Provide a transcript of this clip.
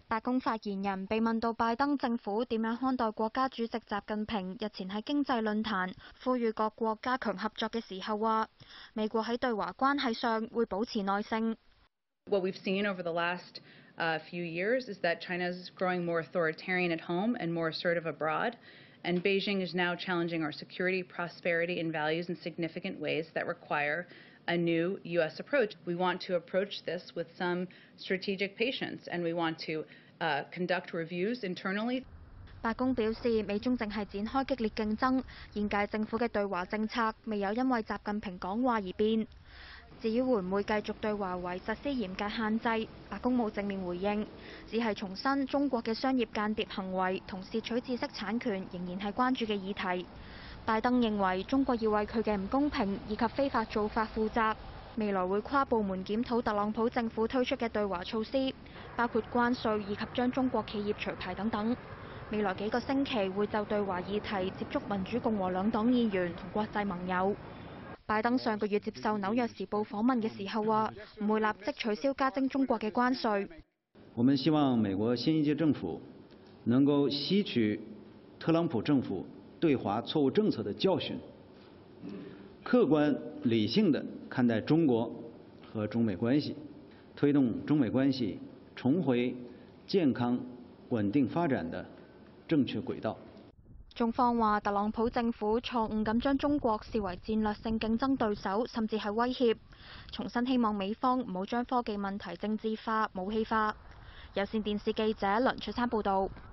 白宮發言人被問到拜登政府點樣看待國家主席習近平日前喺經濟論壇呼籲各國加強合作嘅時候話，美國喺對華關係上會保持耐性。 What we've seen over the last few years is that China is growing more authoritarian at home and more assertive abroad, and Beijing is now challenging our security, prosperity, and values in significant ways that require a new U.S. approach. We want to approach this with some strategic patience, and we want to conduct reviews internally. 白宮表示，美中正係展開激烈競爭，現屆政府嘅對華政策未有因為習近平講話而變。至於會唔會繼續對華為實施嚴格限制，白宮冇正面回應，只係重申中國嘅商業間諜行為同竊取知識產權仍然係關注嘅議題。拜登認為中國要為佢嘅唔公平以及非法做法負責，未來會跨部門檢討特朗普政府推出嘅對華措施，包括關稅以及將中國企業除牌等等。未來幾個星期會就對華議題接觸民主共和兩黨議員同國際盟友。拜登上個月接受《紐約時報》訪問嘅時候話，唔會立即取消加徵中國嘅關稅。 我們希望美國新一屆政府能夠吸取特朗普政府對華錯誤政策的教訓，客觀理性地看待中國和中美關係，推動中美關係重回健康穩定發展的正確軌道。 中方話，特朗普政府錯誤咁將中國視為戰略性競爭對手，甚至係威脅。重新希望美方唔好將科技問題政治化、武器化。有線電視記者梁卓珊報導。